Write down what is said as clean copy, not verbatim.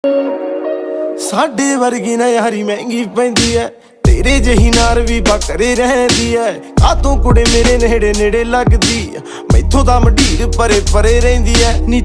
ਸਾਡੇ ਵਰਗੀ ਨਾ ਯਾਰੀ ਮਹਿੰਗੀ ਪੈਂਦੀ ਐ, तेरे जही नार भी बकरे रहंदी है। कातों कुड़े मेरे नेड़े नेड़े लगदी, मैथों दा मंडीर परे परे रहिंदी है।